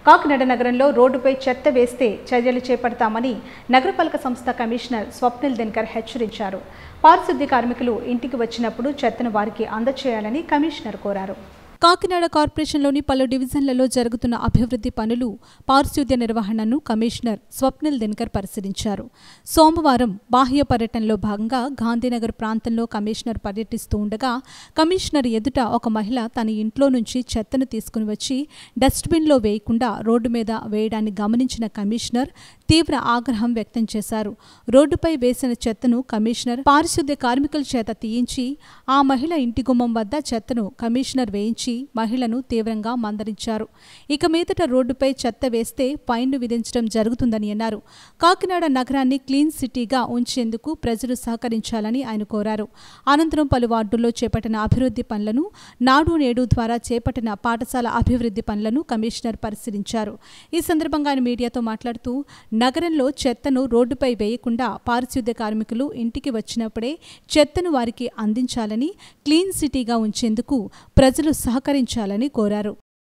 కాకినాడ నగరంలో రోడ్డుపై చెత్త వేస్తే చర్యలు చేపడతామని నగరపాలక సంస్థ కమిషనర్ స్వప్నిల్ దినకర్ హెచ్చరించారు. పారిశుద్ధ్య కార్మికులు ఇంటికి వచ్చినప్పుడు చెత్తను వారికి అందజేయాలని కమిషనర్ కోరారు. కాకినాడ కార్పొరేషన్లోని పలు డివిజన్లలో జరుగుతున్న అభివృద్ధి పనులు, పారిశుద్ధ్య నిర్వహణను కమిషనర్ స్వప్నిల్ దినకర్ పరిశీలించారు. సోమవారం బాహ్య పర్యటనలో భాగంగా గాంధీనగర్ ప్రాంతంలో కమిషనర్ పర్యటిస్తూ ఉండగా కమిషనర్ ఎదుట ఒక మహిళ తన ఇంట్లో నుంచి చెత్తను తీసుకుని వచ్చి డస్ట్బిన్లో వేయకుండా రోడ్డు మీద వేయడాన్ని గమనించిన కమిషనర్ తీవ్ర ఆగ్రహం వ్యక్తం చేశారు. రోడ్డుపై వేసిన చెత్తను కమిషనర్ పారిశుద్ధ్య కార్మికుల చేత తీయించి ఆ మహిళ ఇంటి గుమ్మం వద్ద చెత్తను కమిషనర్ వేయించి మహిళను తీవ్రంగా మందలించారు. ఇక మీదట రోడ్డుపై చెత్త వేస్తే ఫైన్ను విధించడం జరుగుతుందని అన్నారు. కాకినాడ నగరాన్ని క్లీన్ సిటీగా ఉంచేందుకు ప్రజలు సహకరించాలని ఆయన కోరారు. అనంతరం పలు వార్డుల్లో చేపట్టిన అభివృద్ధి పనులను, నాడు నేడు ద్వారా చేపట్టిన పాఠశాల అభివృద్ధి పనులను కమిషనర్ పరిశీలించారు. ఈ సందర్భంగా ఆయన మీడియాతో మాట్లాడుతూ నగరంలో చెత్తను రోడ్డుపై వేయకుండా పారిశుద్ధ్య కార్మికులు ఇంటికి వచ్చినప్పుడే చెత్తను వారికి అందించాలని, క్లీన్ సిటీగా ఉంచేందుకు ప్రజలు సహకరించాలని కోరారు.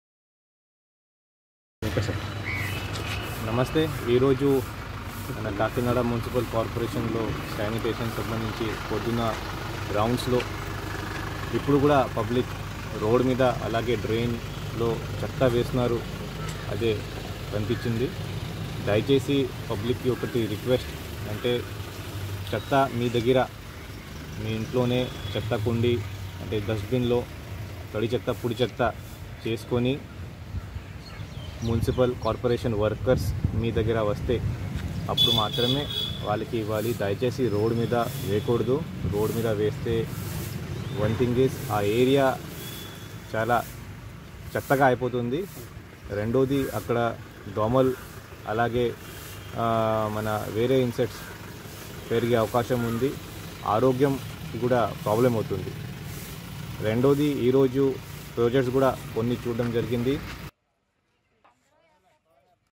నమస్తే. ఈరోజు మన కాకినాడ మున్సిపల్ కార్పొరేషన్లో శానిటేషన్ సంబంధించి పొద్దున్న గ్రౌండ్స్లో ఇప్పుడు కూడా పబ్లిక్ రోడ్ మీద అలాగే డ్రైన్లో చెత్త వేస్తున్నారు, అదే కనిపించింది. దయచేసి పబ్లిక్కి ఒకటి రిక్వెస్ట్, అంటే చెత్త మీ దగ్గర మీ ఇంట్లోనే చెత్త కుండి అంటే డస్ట్బిన్లో తడి చెత్త పొడి చెత్త చేసుకొని మున్సిపల్ కార్పొరేషన్ వర్కర్స్ మీ దగ్గర వస్తే అప్పుడు మాత్రమే వాళ్ళకి ఇవ్వాలి. దయచేసి రోడ్ మీద వేయకూడదు. రోడ్ మీద వేస్తే వన్ థింగ్ ఈజ్ ఆ ఏరియా చాలా చెత్తగా అయిపోతుంది. రెండోది అక్కడ దోమలు అలాగే మన వేరే ఇన్సెక్ట్స్ పెరిగే అవకాశం ఉంది. ఆరోగ్యం కూడా ప్రాబ్లం అవుతుంది. రెండోది ఈరోజు ప్రాజెక్ట్స్ కూడా కొన్ని చూడడం జరిగింది.